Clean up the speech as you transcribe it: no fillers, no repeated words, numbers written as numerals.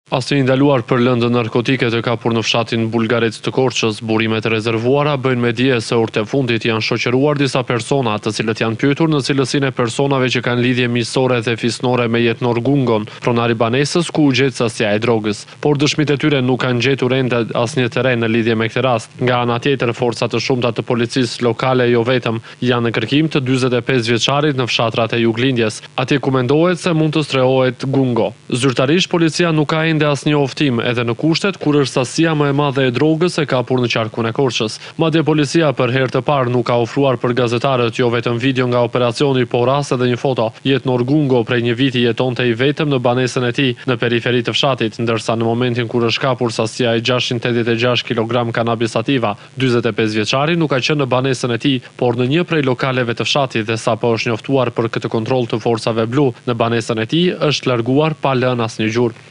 Pasi ndaluar për lëndë narkotike të kapur në fshatin Bullgaret të Korçës, burimet e rezervuara bëjnë me dije se orët e fundit janë shoqëruar disa persona, të cilët janë pyetur në cilësinë e personave që kanë lidhje miqësore dhe fisnore me Jetnor Gungon, pronar i banesës ku u gjet sasja e drogës. Por dëshmitë e tyre nuk kanë gjetur ende asnjë terren në lidhje me këtë rast. Nga ana tjetër, forca të shumta të policisë lokale jo vetëm janë në kërkim të 45 vjeçarit në fshatrat e Juglindjes, atje ku mendohet se mund të strehohet Gungo. Zyrtarisht policia nuk ka ende asnjë oftim edhe në kushtet kur është sasia më e madhe e drogës e kapur në qarkun e Korçës. Madje policia për herë të parë nuk ka ofruar për gazetarët jo vetëm video nga operacioni, por as edhe një foto. Jetnor Gungo prej një viti jetonte i vetëm në banesën e tij në periferi të fshatit, ndërsa në momentin kur është kapur sasia e 686 kg kanabis sativa, 45 vjeçari nuk ka qenë në banesën e tij, por në një prej lokaleve të fshatit dhe sapo është njoftuar për këtë kontroll të forcave blu në banesën e tij, është larguar pa lënë asnjë gjurmë.